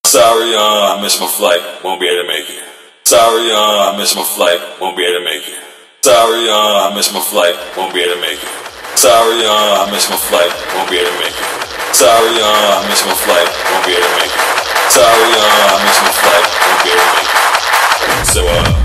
Sorry, I missed my flight, won't be able to make it. Sorry, I missed my flight, won't be able to make it. Sorry, I missed my flight, won't be able to make it. Sorry, I missed my flight, won't be able to make it. Sorry, I missed my flight, won't be able to make it. Sorry, I missed my flight, won't be able to make it. So,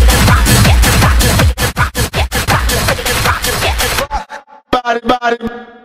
body.